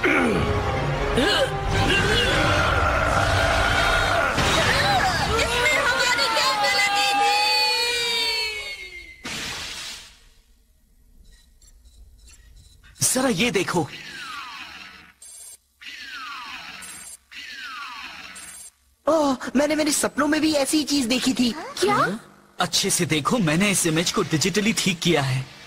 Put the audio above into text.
इसमें हमारी क्या गलती थी? जरा ये देखो। ओह, मैंने मेरे सपनों में भी ऐसी चीज देखी थी। क्या? अच्छे से देखो, मैंने इस इमेज को डिजिटली ठीक किया है।